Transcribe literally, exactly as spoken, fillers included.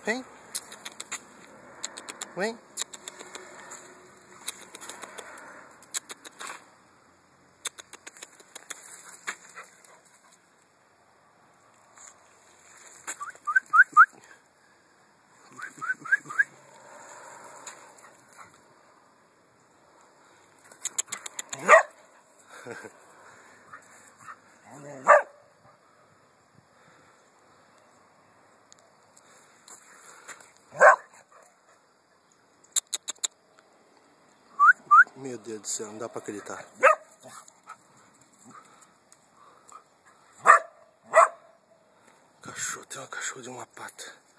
Vem. Vem. Meu Deus do céu, não dá pra acreditar. Cachorro, tem uma cachorro de uma pata.